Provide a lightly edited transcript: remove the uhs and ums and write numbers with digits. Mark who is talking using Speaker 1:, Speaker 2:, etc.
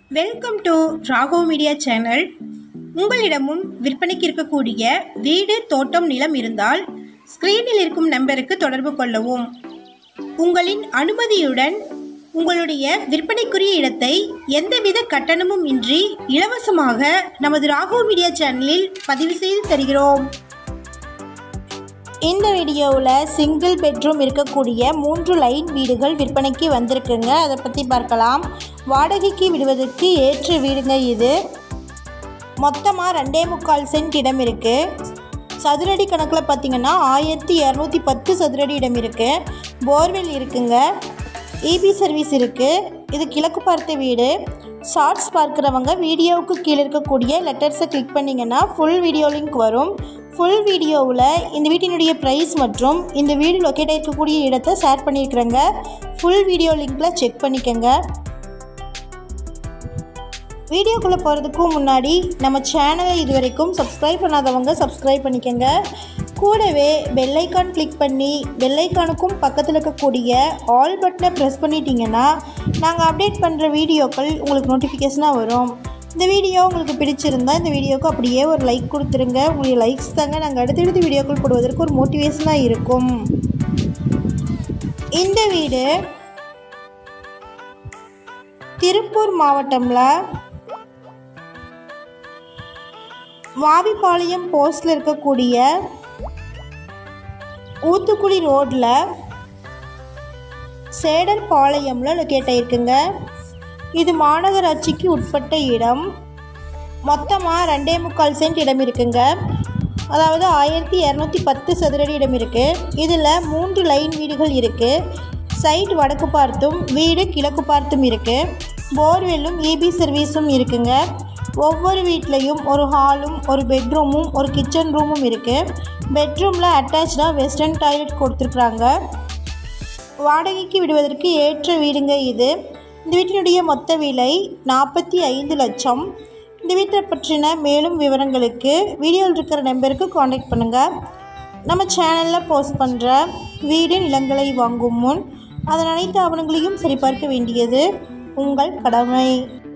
Speaker 1: Welcome to Raghav media channel. உங்களிடமும் விற்பனைக்கு இருக்கக்கூடிய வீடு, தோட்டம், நிலம் இருந்தால் ஸ்கிரீனில் இருக்கும் நம்பருக்கு தொடர்பு கொள்ளவும். உங்களின் அனுமதியுடன் உங்களுடைய விற்பனைக்குரிய இடத்தை எந்தவித கட்டணமும் இன்றி இலவசமாக நமது ராகவ் மீடியா சேனலில் பதிவு செய்து தருகிறோம். இந்த வீடியோவில் சிங்கிள் பெட்ரூம் இருக்கக்கூடிய 3 லைன் வீடுகள் விற்பனைக்கு வந்திருக்குங்க. அதை பற்றி பார்க்கலாம். வாடகைக்கு விடுவதற்கு ஏற்ற வீடுங்க இது. மொத்தமாக 2.25 சென்ட் இடம் இருக்குது. சதுரடி கணக்கில் பார்த்திங்கன்னா 1210 சதுரடி இடம் இருக்குது. போர்வெல் இருக்குங்க. இபி சர்வீஸ் இருக்குது. இது கிழக்கு பார்த்த வீடு. ஷார்ட்ஸ் பார்க்குறவங்க வீடியோவுக்கு கீழே இருக்கக்கூடிய லெட்டர்ஸை கிளிக் பண்ணிங்கன்னா ஃபுல் வீடியோ லிங்க் வரும். ஃபுல் வீடியோவில் இந்த வீட்டினுடைய ப்ரைஸ் மற்றும் இந்த வீடு லொக்கேட் ஆகிருக்கக்கூடிய இடத்தை ஷேர் பண்ணியிருக்கிறேங்க. ஃபுல் வீடியோ லிங்க்கில் செக் பண்ணிக்கோங்க. வீடியோக்குள்ளே போகிறதுக்கு முன்னாடி நம்ம சேனலை இது வரைக்கும் சப்ஸ்கிரைப் பண்ணாதவங்க சப்ஸ்கிரைப் பண்ணிக்கோங்க. கூடவே பெல்லைக்கான் கிளிக் பண்ணி பெல்லைக்கானுக்கும் பக்கத்தில் இருக்கக்கூடிய ஆல் பட்டனை ப்ரெஸ் பண்ணிட்டீங்கன்னா நாங்கள் அப்டேட் பண்ணுற வீடியோக்கள் உங்களுக்கு நோட்டிஃபிகேஷனாக வரும். இந்த வீடியோ உங்களுக்கு பிடிச்சிருந்தால் இந்த வீடியோவுக்கு அப்படியே ஒரு லைக் கொடுத்துருங்க. உங்களுடைய லைக்ஸ் தாங்க நாங்கள் அடுத்தடுத்து வீடியோக்கள் போடுவதற்கு ஒரு மோட்டிவேஷனாக இருக்கும். இந்த வீடு திருப்பூர் மாவட்டம்ல வாவிப்பாளையம் போஸ்டில் இருக்கக்கூடிய ஊத்துக்குளி ரோட்டில் சேடர் பாளையம்ல லொக்கேட் ஆகிருக்குங்க. இது மாநகராட்சிக்கு உட்பட்ட இடம். மொத்தமாக 2.25 சென்ட் இடம் இருக்குங்க. அதாவது 1210 சதுரடி இடம் இருக்குது. இதில் 3 லைன் வீடுகள் இருக்குது. சைட் வடக்கு பார்த்தும் வீடு கிழக்கு பார்த்தும் இருக்குது. போர்வெல்லும் இபி சர்வீஸும் இருக்குங்க. ஒவ்வொரு வீட்லேயும் ஒரு ஹாலும் ஒரு பெட்ரூமும் ஒரு கிச்சன் ரூமும் இருக்குது. பெட்ரூமில் அட்டாச்சாக வெஸ்டர்ன் டாய்லெட் கொடுத்துருக்குறாங்க. வாடகைக்கு விடுவதற்கு ஏற்ற வீடுங்க இது. இந்த வீட்டினுடைய மொத்த விலை 45 லட்சம். இந்த வீட்டை பற்றின மேலும் விவரங்களுக்கு வீடியோவில் இருக்கிற நம்பருக்கு காண்டாக்ட் பண்ணுங்கள். நம்ம சேனலில் போஸ்ட் பண்ணுற வீடு நிலங்களை வாங்கும் முன் அதன் அனைத்து ஆவணங்களையும் சரிபார்க்க வேண்டியது உங்கள் கடமை.